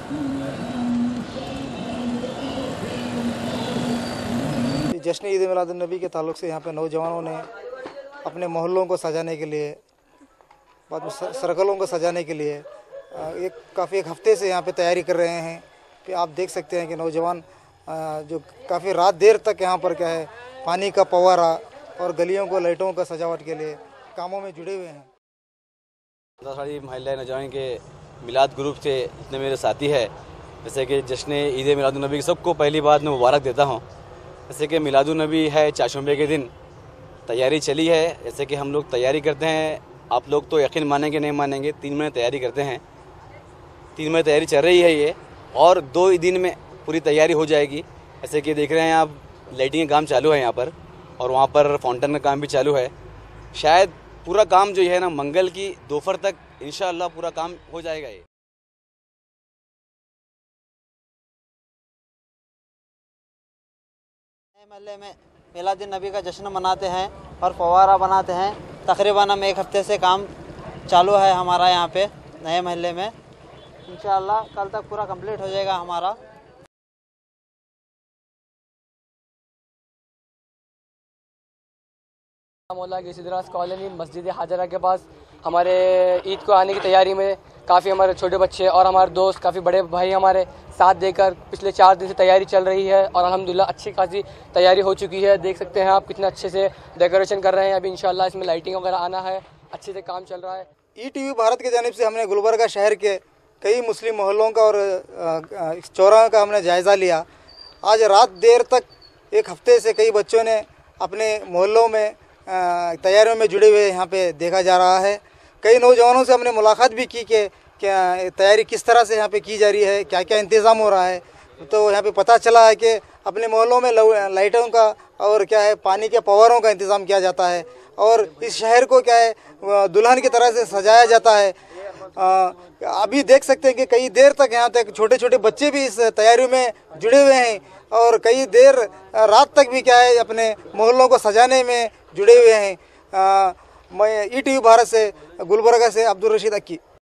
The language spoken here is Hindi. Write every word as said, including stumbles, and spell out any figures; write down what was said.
जश्न ईद मिलादुन्नबी के ताल्लुक़ से यहाँ पे नौजवानों ने अपने मोहल्लों को सजाने के लिए, बाद में सर्कलों को सजाने के लिए एक काफ़ी एक हफ़्ते से यहाँ पे तैयारी कर रहे हैं। कि आप देख सकते हैं कि नौजवान जो काफ़ी रात देर तक यहाँ पर क्या है पानी का फव्वारा और गलियों को लाइटों का सजावट के लिए कामों में जुड़े हुए हैं। सारी महिला नौजवान के मिलाद ग्रुप से जितने मेरे साथी है, जैसे कि जश्न ईद मिलादुन्नबी सबको पहली बात मैं मुबारक देता हूँ। जैसे कि मिलादुन्नबी है चाशुंबे के दिन, तैयारी चली है। जैसे कि हम लोग तैयारी करते हैं, आप लोग तो यकीन मानेंगे नहीं मानेंगे, तीन महीने तैयारी करते हैं। तीन महीने तैयारी चल रही है ये, और दो ही दिन में पूरी तैयारी हो जाएगी। जैसे कि देख रहे हैं आप, लाइटिंग का काम चालू है यहाँ पर, और वहाँ पर फाउंटेन का काम भी चालू है। शायद पूरा काम जो है ना मंगल की दोपहर तक इंशाअल्लाह पूरा काम हो जाएगा। ये महल्ले में मिलादुन्नबी का जश्न मनाते हैं और फव्वारा बनाते हैं। तकरीबन हम एक हफ्ते से काम चालू है हमारा यहाँ पे नए महल्ले में। इंशाअल्लाह कल तक पूरा कंप्लीट हो जाएगा हमारा। मोहल्ला की सिद्रास कॉलोनी मस्जिद हाजरा के पास हमारे ईद को आने की तैयारी में काफ़ी हमारे छोटे बच्चे और हमारे दोस्त, काफ़ी बड़े भाई हमारे साथ देकर पिछले चार दिन से तैयारी चल रही है, और अल्हम्दुलिल्लाह अच्छी खासी तैयारी हो चुकी है। देख सकते हैं आप कितने अच्छे से डेकोरेशन कर रहे हैं। अभी इंशाअल्लाह इसमें लाइटिंग वगैरह आना है, अच्छे से काम चल रहा है। ई टी वी भारत की जानिब से हमने गुलबर्गा शहर के कई मुस्लिम मोहल्लों का और चौराहों का हमने जायज़ा लिया। आज रात देर तक एक हफ्ते से कई बच्चों ने अपने मोहल्लों में तैयारियों में जुड़े हुए यहाँ पे देखा जा रहा है। कई नौजवानों से हमने मुलाकात भी की कि क्या तैयारी किस तरह से यहाँ पे की जा रही है, क्या क्या इंतज़ाम हो रहा है। तो यहाँ पे पता चला है कि अपने मोहल्लों में लाइटों का और क्या है पानी के फव्वारों का इंतज़ाम किया जाता है, और इस शहर को क्या है दुल्हन की तरह से सजाया जाता है। आ, अभी देख सकते हैं कि कई देर तक यहाँ तक छोटे छोटे बच्चे भी इस तैयारी में जुड़े हुए हैं, और कई देर रात तक भी क्या है अपने मोहल्लों को सजाने में जुड़े हुए हैं। आ, मैं ई टी वी भारत से गुलबर्गा से अब्दुल रशीद अक्की।